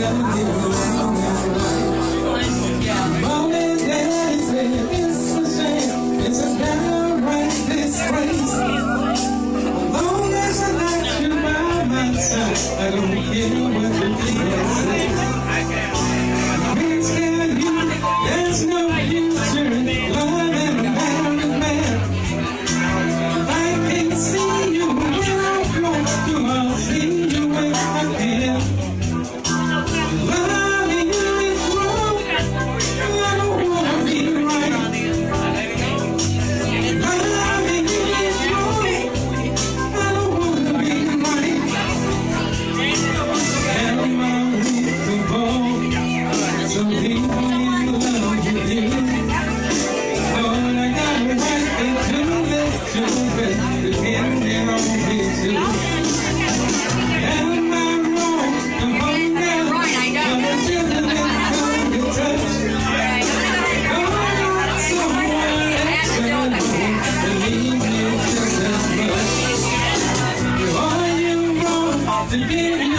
Mom and Daddy say it's a shame, it's a downright disgrace. As long as I got you by my side, I don't care what the people say. Please tell you there's no future in loving a married man. I can't see you when I'm close to, I'll see you when I can. To give